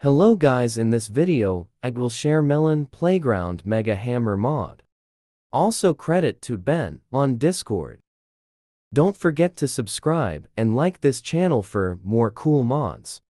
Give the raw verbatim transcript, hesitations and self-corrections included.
Hello guys, in this video, I will share Melon Playground Mega Hammer mod. Also credit to Ben on Discord. Don't forget to subscribe and like this channel for more cool mods.